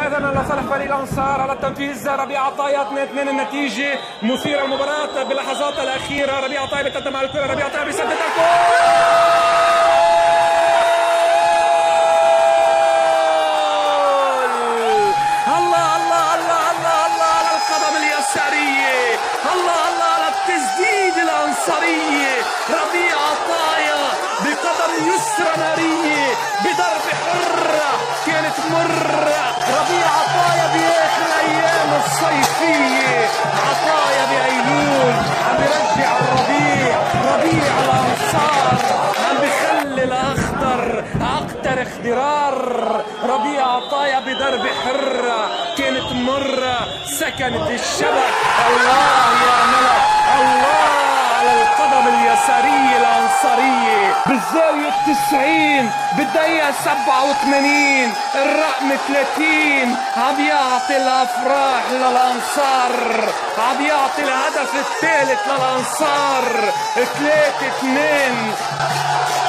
هكذا لصالح فريق الانصار على التنفيذ. ربيع عطايا 2-2 النتيجه، مثيره المباراه باللحظات الاخيره. ربيع عطايا بيتقدم على الكره، ربيع عطايا بيسدد الجول. الله الله الله الله الله على القدم اليساريه، الله الله على التسديد الانصاريه. ربيع عطايا بقدم يسرى ناريه بضرب حره كانت مره. ربيع عطايا باخر الايام الصيفيه، عطايا بايلول عم بيرجع الربيع، ربيع الانصار عم بخلي الاخضر اكثر اخضرار. ربيع عطايا بضرب حره كانت مره سكنت الشبك. الله يا ملك، الله على القدم اليساريه الانصاريه بالزاويه 90 بالدقيقه 87 الرقم 30 عم يعطي الافراح للانصار، عم يعطي الهدف الثالث للانصار. 3-2.